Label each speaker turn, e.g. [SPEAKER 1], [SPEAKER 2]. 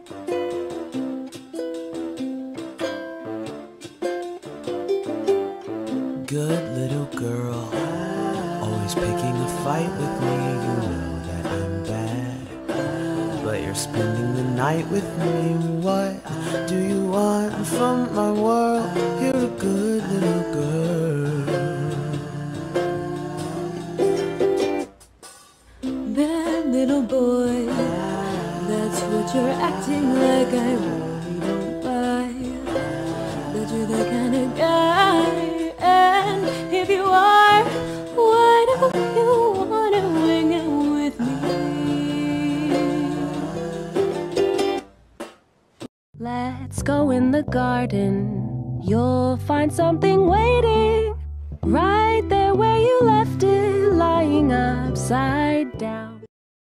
[SPEAKER 1] Good little girl, always picking a fight with me. You know that I'm bad, but you're spending the night with me. What do you want from my world? You're a good little girl.
[SPEAKER 2] Bad little boy, that's what you're acting like. I really don't buy that you're the kind of guy. And if you are, why don't you wanna hang out with me? Let's go in the garden. You'll find something waiting right there where you left it, lying upside down.